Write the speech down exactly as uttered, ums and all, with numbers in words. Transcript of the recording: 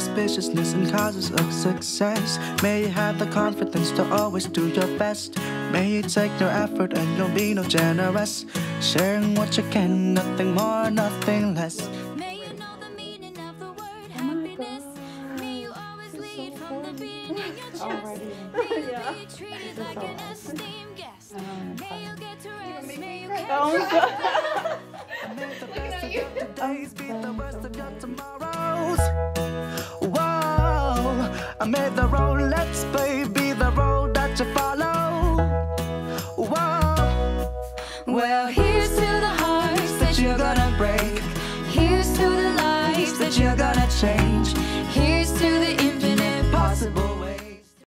auspiciousness and causes of success. May you have the confidence to always do your best. May you take no effort and you'll be no generous. Sharing what you can, nothing more, nothing less. May you know the meaning of the word happiness. May you always lead from the beginning your chest. May you be treated like an esteemed guest. May you get to rest. May you get to rest. May the best of your days be the worst of your tomorrows. Whoa, I made the road, let's play, be the road that you follow.